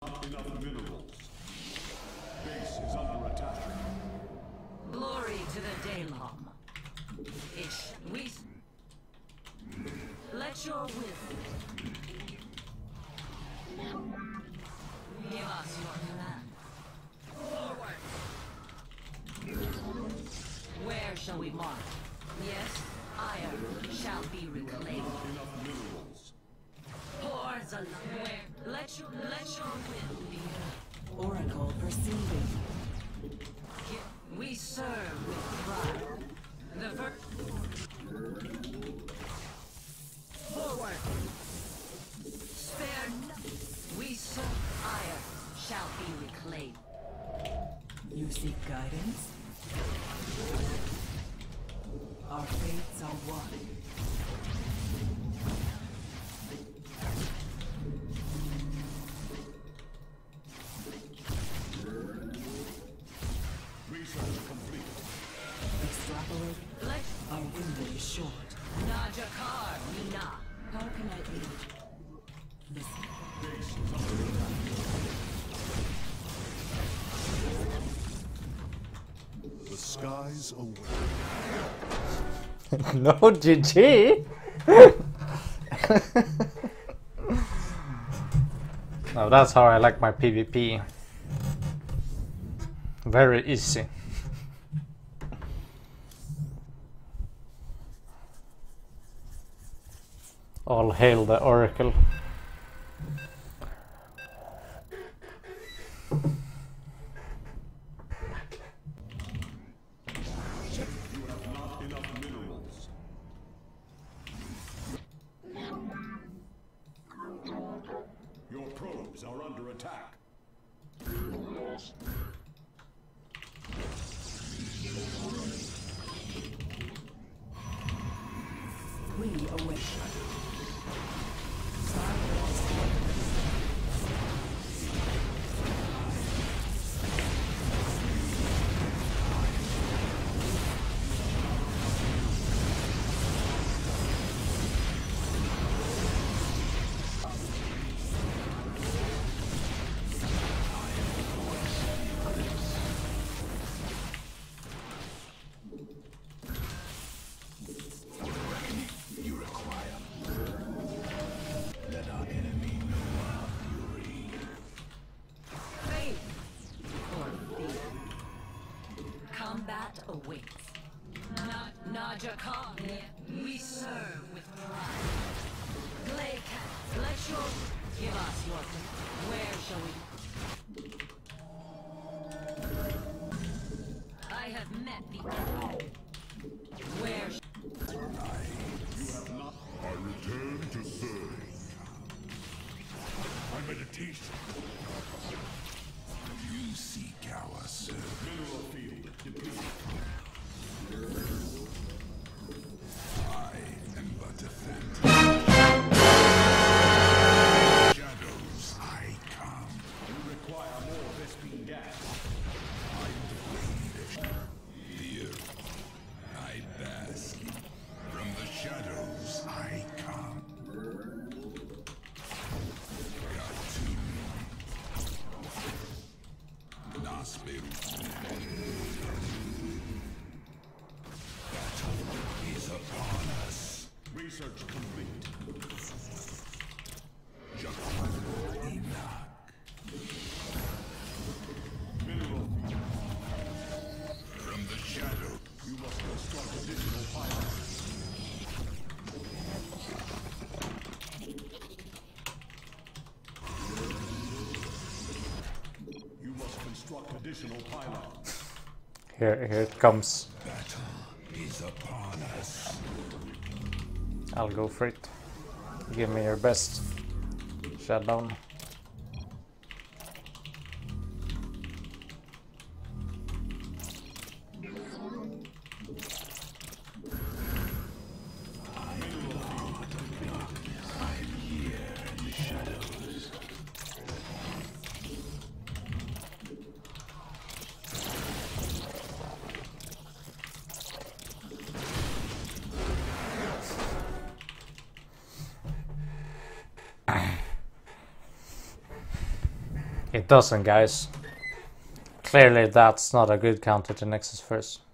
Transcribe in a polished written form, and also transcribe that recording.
enough minerals. Base is under attack. Glory to the Daylom. Let your will. Give us your command. Forward. Where shall we march? Yes, iron shall be reclaimed. Enough minerals. Hordes alive. Let your will be heard. Oracle perceiving. We serve with pride. The first. Forward. Spare no. We serve. Iron shall be reclaimed. You seek guidance? Our fates are one. Research complete. Extrapolate. Our window is short. Najakar, Mina. How can I aid? Listen. Base is under attack. The skies away. No GG. Now that's how I like my PvP. Very easy. All hail the Oracle. Your probes are under attack. We await. Combat awaits. Najakar, we serve with pride. Glaycat, let your give us your. Where shall we? I have met the. Where? I return to serve. My meditation. You seek our service. Mineral field depleted. I am but a phantom. Shadows, I come. You require more Vespine gas. I defend fear. I bask. From the shadows, I come. Got to Nasbiru. Battle is upon us. Research complete. Enoch. Mineral. From the shadow, you must construct additional pylons. You must construct additional pylons. Here it comes. Battle is upon us. I'll go for it. Give me your best. Shut down. It doesn't, guys. Clearly that's not a good counter to Nexus first.